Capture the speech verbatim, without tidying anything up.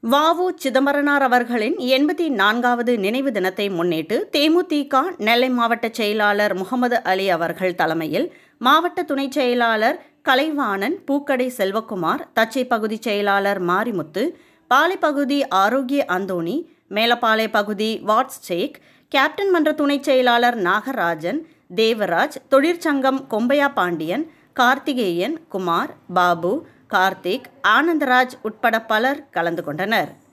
வ.உ. சிதம்பரனார் அவர்களின் எண்பத்தி நான்காவது நினைவு தினத்தை முன்னிட்டு தேமுதிக நெல்லை மாவட்ட செயலாளர் முகமது அலி அவர்கள் தலைமையில் மாவட்ட துணைச் செயலாளர் கலைவாணன், பூக்கடை செல்வகுமார், தச்சை பகுதி செயலாளர் மாரிமுத்து, பாலை பகுதி ஆரோக்கிய அந்தோணி, மேலப்பாலை பகுதி வாட்ஸ் ஷேக், கேப்டன் மன்ற துணைச் செயலாளர் நாகராஜன், தேவராஜ், தொழிற்சங்கம் கொம்பையா பாண்டியன், கார்த்திகேயன், குமார், பாபு, கார்த்திக், ஆனந்தராஜ் உட்பட பலர் கலந்து கொண்டனர்.